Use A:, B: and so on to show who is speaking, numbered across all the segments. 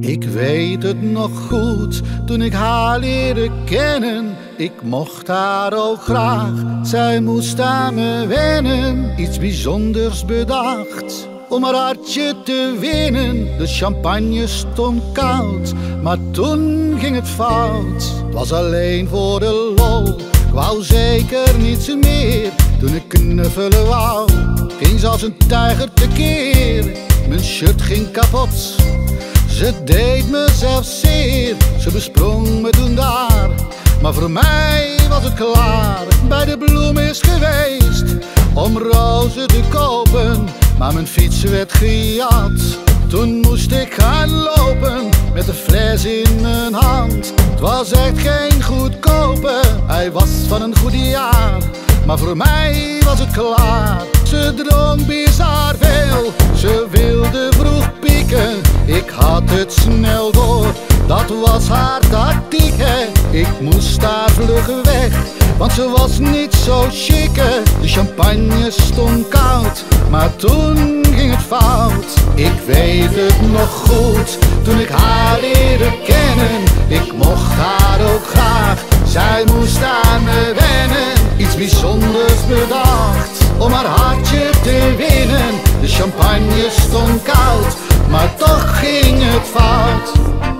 A: Ik weet het nog goed, toen ik haar leerde kennen. Ik mocht haar ook graag, zij moest aan me wennen. Iets bijzonders bedacht, om haar hartje te winnen. De champagne stond koud, maar toen ging het fout. Het was alleen voor de lol, ik wou zeker niets meer. Toen ik knuffelen wou, ging ze als een tijger tekeer. Mijn shirt ging kapot, ze deed me zelfs zeer. Ze besprong me toen daar, maar voor mij was het klaar. Bij de bloem is geweest om rozen te kopen, maar mijn fiets werd gejat. Toen moest ik gaan lopen met de fles in mijn hand. Het was echt geen goedkope, hij was van een goed jaar, maar voor mij was het klaar. Ze dronk bizar veel, ze wilde vroeg pieken. Ik had het snel door, dat was haar tactiek. Ik moest daar vlug weg, want ze was niet zo chique. De champagne stond koud, maar toen ging het fout. Ik weet het nog goed, toen ik haar leerde kennen. Ik mocht haar ook graag, zij moest aan me wennen. Iets bijzonders bedacht, om haar hartje te winnen. De champagne stond koud, maar toch ging het fout.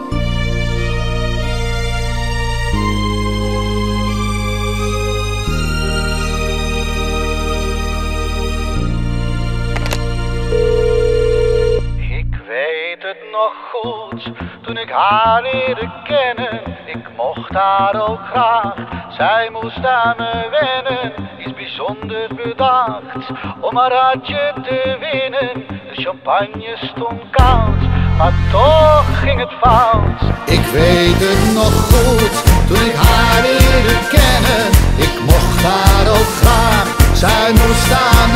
A: Ik weet het nog goed, toen ik haar leerde kennen. Ik mocht haar ook graag, zij moest aan me wennen. Iets bijzonders bedacht, om haar hartje te winnen. De champagne stond koud, maar toch ging het fout. Ik weet het nog goed, toen ik haar leerde kennen. Ik mocht haar ook graag, zij moest aan